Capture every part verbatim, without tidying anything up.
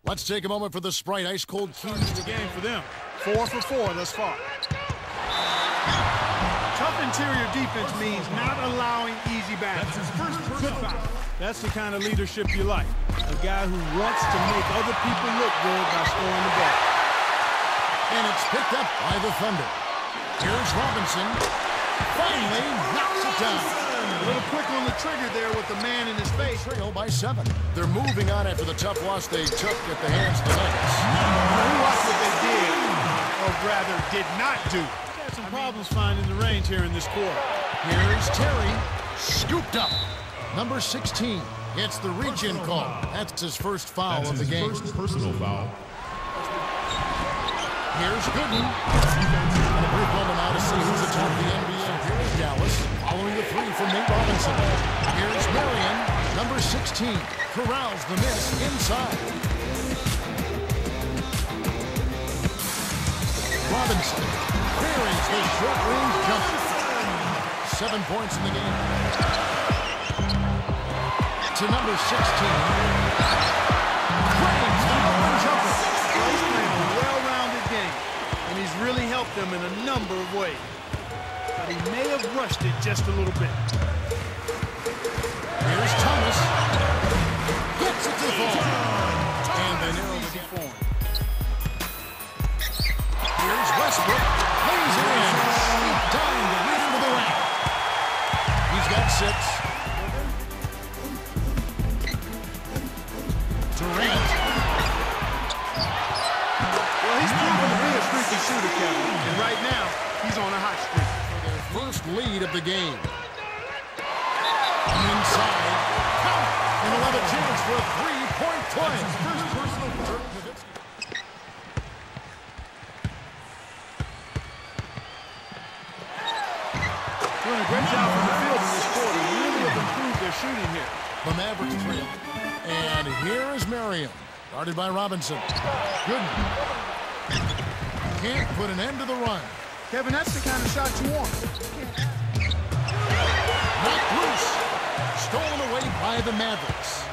Let's take a moment for the Sprite Ice Cold Keys to the game for them. Four for four thus far. Tough interior defense means not allowing easy baskets. That's his first personal foul. That's the kind of leadership you like. A guy who wants to make other people look good by scoring the ball. And it's picked up by the Thunder. Here's Robinson. Finally knocks it down. A little quick on the trigger there with the man in his face. Trail by seven. They're moving on after the tough loss they took at the hands of the Nuggets. You watch what they did, or rather did not do. Got some problems finding the range here in this quarter. Here's Terry, scooped up. Number sixteen. It's the reach-in call. That's his first foul That's of the his game. First personal foul. Here's Gooden. And a brief moment now to see who's atop the N B A. Here's Dallas, following the three from Nate Robinson. Here's Marion, number sixteen. Corrals the miss inside. Robinson buries the short-range jumper. Seven points in the game. To number sixteen. Drains the open jumper. He's playing a well-rounded game, and he's really helped them in a number of ways. But he may have rushed it just a little bit. Here's Thomas. Gets it to fall. And they narrow the gap. Here's Westbrook. Lays it in. He's dying to lead into the rack. He's got six. Durant. Well, he's proven to be a streaky shooter, Kevin. And right now, he's on a hot streak. Their first lead of the game. Inside. Count. And they'll have a chance for a three-point play. First personal for Nowitzki. Doing a great job from the field in this quarter. Really have improved their shooting here. The Mavericks trail. And here is Marion. Guarded by Robinson. Gooden. Can't put an end to the run. Kevin, that's the kind of shot you want. Knocked loose. Stolen away by the Mavericks.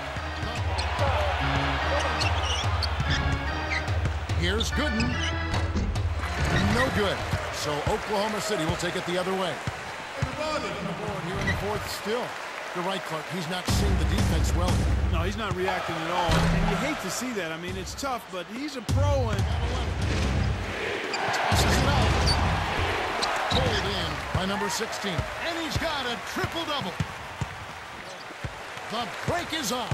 Here's Gooden. No good. So Oklahoma City will take it the other way. Here in the fourth still. You're right, Clark. He's not seeing the defense well. No, he's not reacting at all. And you hate to see that. I mean, it's tough, but he's a pro and... Tosses it out. Pulled in by number sixteen. And he's got a triple-double. The break is on.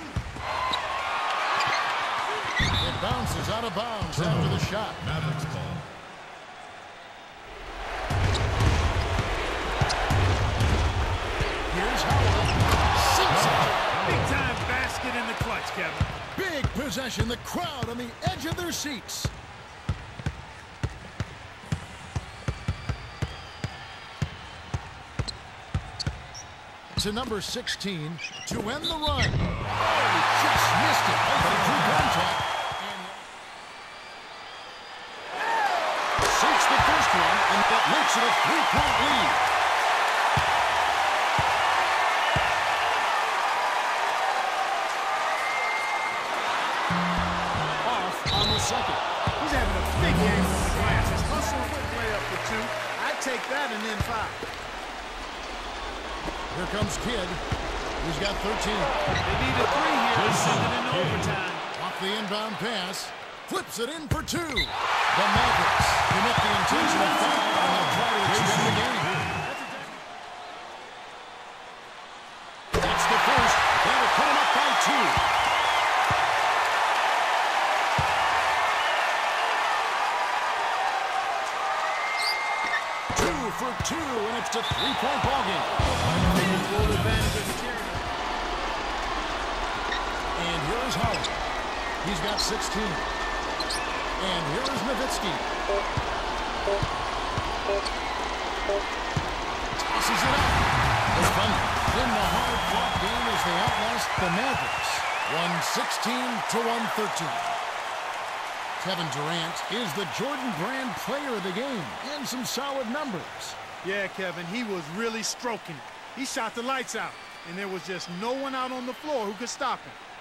It bounces out of bounds after the shot. Mavericks ball. Here's Howard. Sinks it. Big-time basket in the clutch, Kevin. Big possession. The crowd on the edge of their seats. To number sixteen to end the run. Oh, he just missed it. But he drew contact. Sinks the first one, and that makes it a three-point lead. Off on the second. He's having a big game on the glass. His hustle quick layup for two. I'd take that and then five. Here comes Kidd. He's got thirteen. They need a three here to send it in overtime. Off the inbound pass. Flips it in for two. The Mavericks commit the intentional foul, and they'll try to extend the game. That's the first. That'll put him up by two. Two for two, and it's a three-point ballgame. Full advantage of the carry. And here is Howard. He's got sixteen. And here is Nowitzki. Tosses it up. The Thunder in the hard-fought game as they outlast the Mavericks. one sixteen to one thirteen. Kevin Durant is the Jordan Brand player of the game, and some solid numbers. Yeah, Kevin, he was really stroking it. He shot the lights out, and there was just no one out on the floor who could stop him.